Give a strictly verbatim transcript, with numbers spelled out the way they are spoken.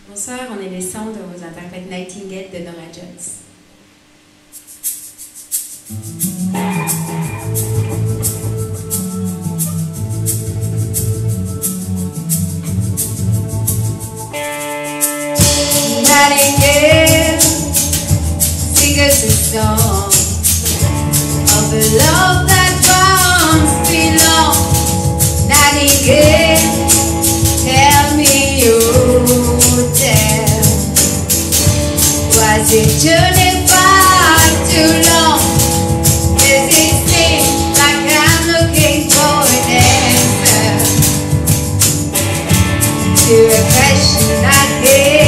Bonsoir, on est les Cendres, vous interprète Nightingale de Norah Jones. Nightingale, sing us a song of a love that once belonged. Nightingale, tell me your tale. Was it journey far too long? Does it seem like I'm looking for an answer to a question I gave?